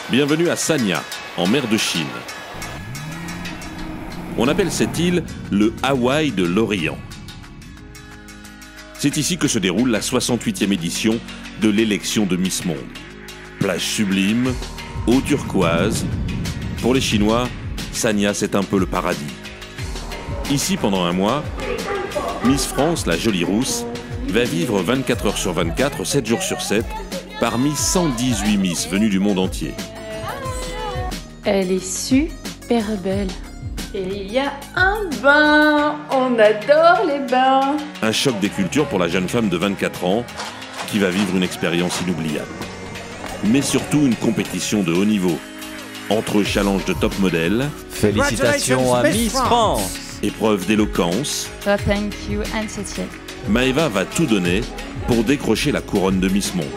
Bienvenue à Sanya, en mer de Chine. On appelle cette île le Hawaï de l'Orient. C'est ici que se déroule la 68e édition de l'élection de Miss Monde. Plage sublime, eau turquoise. Pour les Chinois, Sanya, c'est un peu le paradis. Ici, pendant un mois, Miss France, la jolie rousse, va vivre 24 heures sur 24, 7 jours sur 7, parmi 118 Miss venues du monde entier. Elle est super belle. Et il y a un bain. On adore les bains. Un choc des cultures pour la jeune femme de 24 ans qui va vivre une expérience inoubliable. Mais surtout une compétition de haut niveau. Entre challenges de top modèle, félicitations à Miss France. Épreuve d'éloquence, Thank you, Anne-Cécile. Maëva va tout donner pour décrocher la couronne de Miss Monde.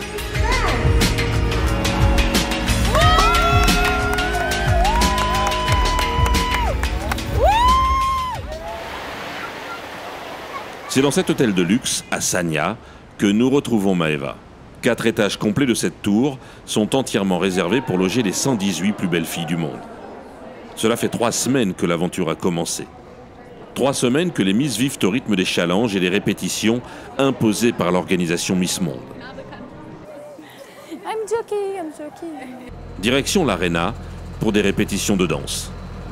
C'est dans cet hôtel de luxe, à Sanya, que nous retrouvons Maëva. 4 étages complets de cette tour sont entièrement réservés pour loger les 118 plus belles filles du monde. Cela fait 3 semaines que l'aventure a commencé. 3 semaines que les Miss vivent au rythme des challenges et des répétitions imposées par l'organisation Miss Monde. I'm joking. Direction l'Arena pour des répétitions de danse.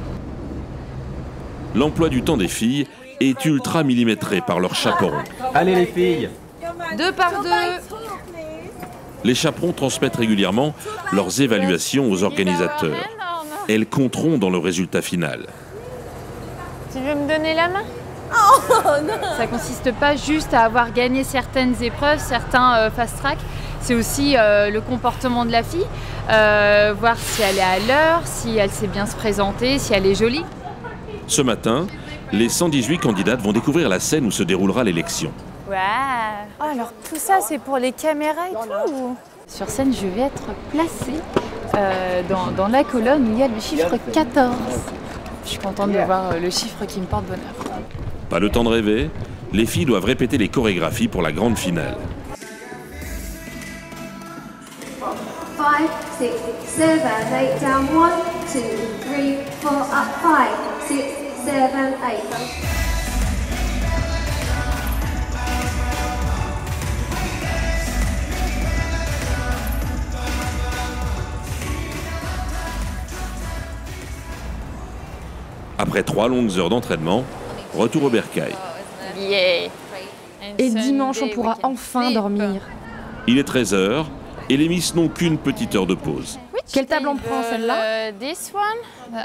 L'emploi du temps des filles est ultra millimétré par leurs chaperons. Allez les filles. 2 par 2. Les chaperons transmettent régulièrement leurs évaluations aux organisateurs. Elles compteront dans le résultat final. Tu veux me donner la main? Ça consiste pas juste à avoir gagné certaines épreuves, certains fast-track. C'est aussi le comportement de la fille, voir si elle est à l'heure, si elle sait bien se présenter, si elle est jolie. Ce matin, les 118 candidates vont découvrir la scène où se déroulera l'élection. Wow. Oh, alors tout ça, c'est pour les caméras et tout. Sur scène, je vais être placée dans la colonne où il y a le chiffre 14. Je suis contente de voir le chiffre qui me porte bonheur. Pas le temps de rêver, les filles doivent répéter les chorégraphies pour la grande finale. 5, 6, 7, 8, down 1, 2, 3, 4, up 5, 6, 7, 8. Après 3 longues heures d'entraînement, retour au bercail. Yeah. Et dimanche, on pourra enfin dormir. Il est 13h et les Miss n'ont qu'une petite heure de pause. Quelle table on prend, celle-là? This one.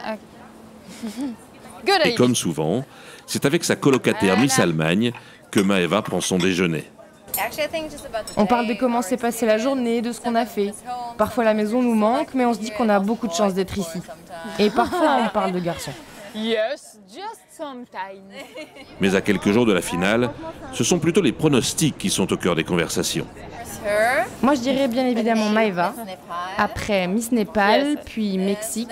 Et comme souvent, c'est avec sa colocataire Miss Allemagne que Maëva prend son déjeuner. On parle de comment s'est passée la journée, de ce qu'on a fait. Parfois la maison nous manque, mais on se dit qu'on a beaucoup de chance d'être ici. Et parfois on parle de garçons. Yes, just sometimes. Mais à quelques jours de la finale, ce sont plutôt les pronostics qui sont au cœur des conversations. Moi je dirais bien évidemment Maëva, après Miss Népal, puis Mexique.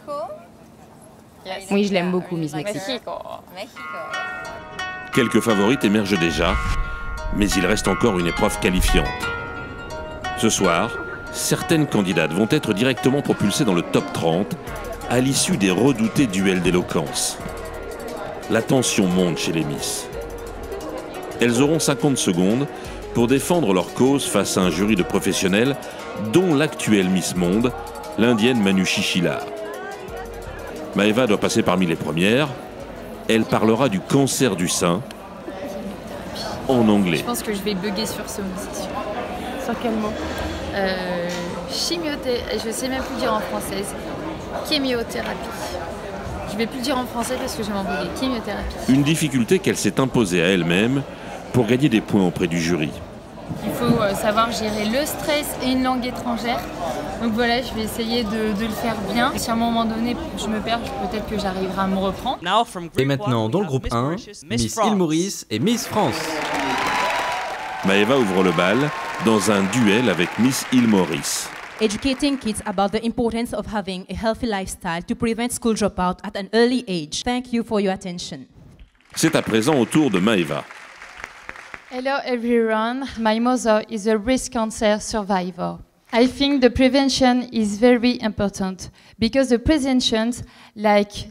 Oui, je l'aime beaucoup, Miss Mexique. Quelques favorites émergent déjà, mais il reste encore une épreuve qualifiante. Ce soir, certaines candidates vont être directement propulsées dans le top 30 à l'issue des redoutés duels d'éloquence. La tension monte chez les Miss. Elles auront 50 secondes pour défendre leur cause face à un jury de professionnels, dont l'actuelle Miss Monde, l'indienne Manushi Shillar. Maëva doit passer parmi les premières. Elle parlera du cancer du sein en anglais. Je pense que je vais bugger sur ce mot, c'est sûr. Sur quel mot? Chimiothérapie. Je sais même plus dire en français. Chémiothérapie. Je vais plus dire en français parce que je vais m'embrouiller. Chémiothérapie. Une difficulté qu'elle s'est imposée à elle-même pour gagner des points auprès du jury. Il faut savoir gérer le stress et une langue étrangère. Donc voilà, je vais essayer de le faire bien. Si à un moment donné je me perds, peut-être que j'arriverai à me reprendre. Et maintenant, dans le groupe 1, Miss Île Maurice et Miss France. Maëva ouvre le bal dans un duel avec Miss Île Maurice. Educating kids about the importance of having a healthy lifestyle to prevent school dropout at an early age. Thank you for your attention. C'est à présent au tour de Maëva. Hello everyone, my mother is a breast cancer survivor. I think the prevention is very important because the preventions like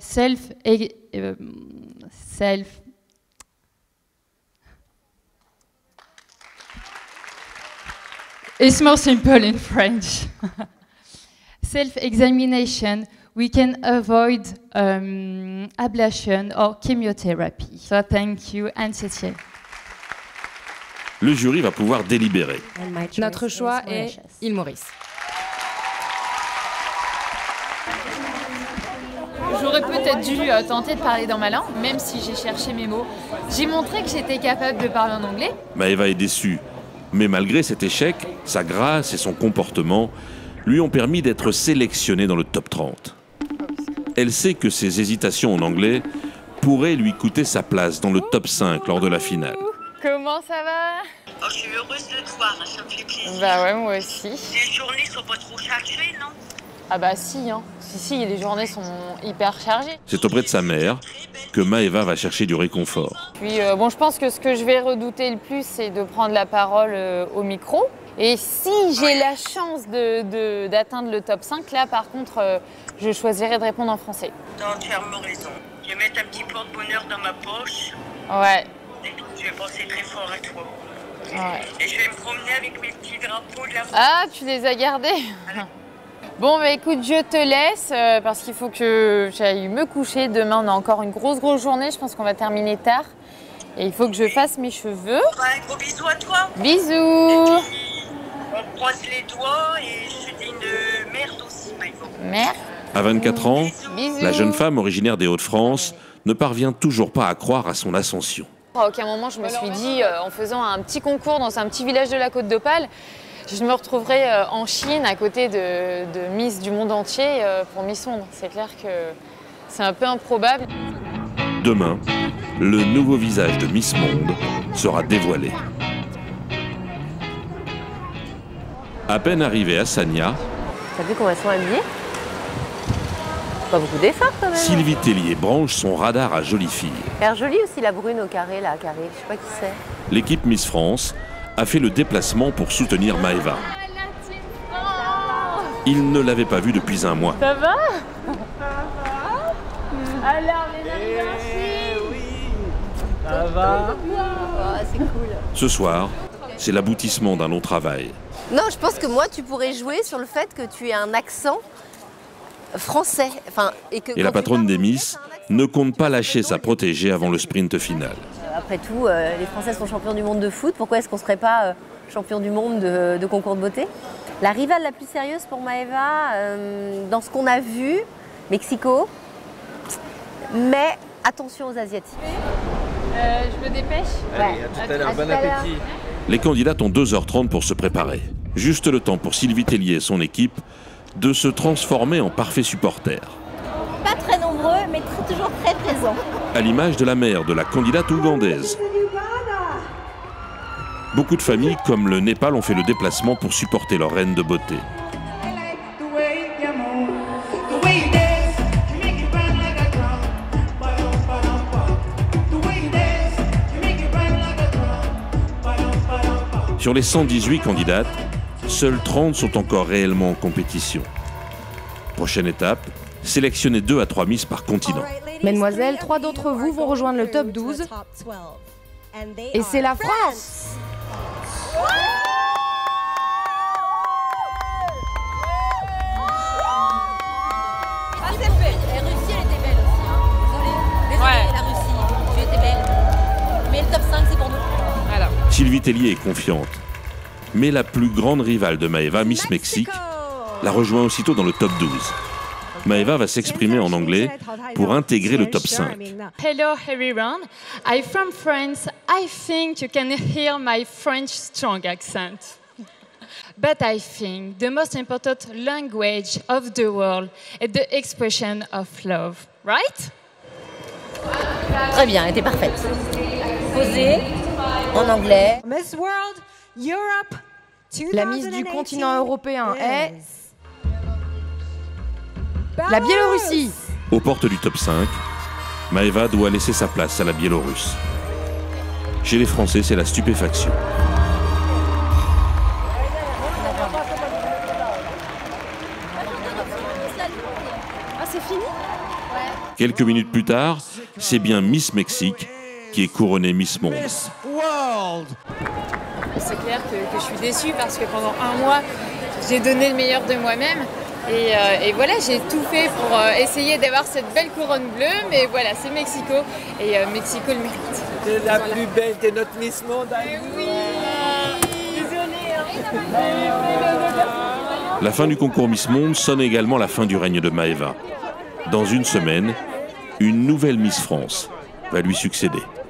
It's more simple in French. Self-examination, we can avoid ablation or chemotherapy. So thank you, Anne-Cécile. Le jury va pouvoir délibérer. Notre choix est Île Maurice. J'aurais peut-être dû tenter de parler dans ma langue, même si j'ai cherché mes mots. J'ai montré que j'étais capable de parler en anglais. Maëva est déçue. Mais malgré cet échec, sa grâce et son comportement lui ont permis d'être sélectionnée dans le top 30. Elle sait que ses hésitations en anglais pourraient lui coûter sa place dans le top 5 lors de la finale. Comment ça va? Oh, je suis heureuse de te voir, ça me fait plaisir. Bah ouais, moi aussi. Les journées sont pas trop chargées, non? Ah bah si, hein. Si, les journées sont hyper chargées. C'est auprès de sa mère que Maëva va chercher du réconfort. Puis bon, je pense que ce que je vais redouter le plus, c'est de prendre la parole au micro. Et si j'ai la chance d'atteindre le top 5, là par contre, je choisirais de répondre en français. T'as entièrement raison. Je vais mettre un petit porte-bonheur dans ma poche. Ouais. Et je vais penser très fort à toi. Ouais. Et je vais me promener avec mes petits drapeaux de la France. Ah, tu les as gardés? Bon, bah écoute, je te laisse parce qu'il faut que j'aille me coucher. Demain, on a encore une grosse journée. Je pense qu'on va terminer tard. Et il faut que je fasse mes cheveux. Un gros bisou à toi. Bisous. Et puis, on croise les doigts et je te dis une merde aussi, Maëva. Merde. À 24 ans, Bisous. la jeune femme originaire des Hauts-de-France ne parvient toujours pas à croire à son ascension. À aucun moment, je me suis dit, en faisant un petit concours dans un petit village de la Côte d'Opale, je me retrouverai en Chine à côté de Miss du monde entier pour Miss Monde. C'est clair que c'est un peu improbable. Demain, le nouveau visage de Miss Monde sera dévoilé. À peine arrivée à Sanya, T'as vu comment elles sont habillées? Pas beaucoup d'efforts quand même. Sylvie Tellier branche son radar à jolie fille. Elle a l'air jolie aussi la brune au carré là, carré. Je sais pas qui c'est. L'équipe Miss France a fait le déplacement pour soutenir Maëva. Il ne l'avait pas vue depuis un mois. Ça va? Alors, les merci. Ça va? C'est cool. Ce soir, c'est l'aboutissement d'un long travail. Non, je pense que moi tu pourrais jouer sur le fait que tu aies un accent français. Enfin, Et la patronne des Miss ne compte pas lâcher sa protégée avant le sprint final. Après tout, les Français sont champions du monde de foot. Pourquoi est-ce qu'on ne serait pas champion du monde de concours de beauté? La rivale la plus sérieuse pour Maëva, dans ce qu'on a vu, Mexico. Mais attention aux Asiatiques. Je me dépêche. Allez, à tout à l'heure, bon appétit. Les candidates ont 2h30 pour se préparer. Juste le temps pour Sylvie Tellier et son équipe de se transformer en parfaits supporters. Pas très nombreux, mais toujours très présents. À l'image de la mère de la candidate ougandaise. Beaucoup de familles, comme le Népal, ont fait le déplacement pour supporter leur reine de beauté. Sur les 118 candidates, seules 30 sont encore réellement en compétition. Prochaine étape, sélectionner 2 à 3 Miss par continent. Mesdemoiselles, 3 d'entre vous vont rejoindre le top 12. Et c'est la France! Ah, c'est belle. Et Russie, elle était belle aussi. Hein. Désolée, Ouais. la Russie, tu étais belle. Mais le top 5, c'est pour nous. Voilà. Sylvie Tellier est confiante. Mais la plus grande rivale de Maëva, Miss Mexique, la rejoint aussitôt dans le top 12. Maëva va s'exprimer en anglais pour intégrer le top 5. Hello everyone, I'm from France. I think you can hear my French strong accent. But I think the most important language of the world is the expression of love, right? Très bien, elle était parfaite. Posée, en anglais. Miss World Europe La Miss du continent européen est la Biélorussie. Aux portes du top 5, Maëva doit laisser sa place à la Biélorusse. Chez les Français, c'est la stupéfaction. Ah, c'est fini? Quelques minutes plus tard, c'est bien Miss Mexique qui est couronnée Miss Monde. C'est clair que je suis déçue parce que pendant un mois, j'ai donné le meilleur de moi-même. Et voilà, j'ai tout fait pour essayer d'avoir cette belle couronne bleue. Mais voilà, c'est Mexico. Et Mexico le mérite. C'est la plus belle que notre Miss Monde. Oui, désolée. La fin du concours Miss Monde sonne également la fin du règne de Maëva. Dans une semaine, une nouvelle Miss France va lui succéder.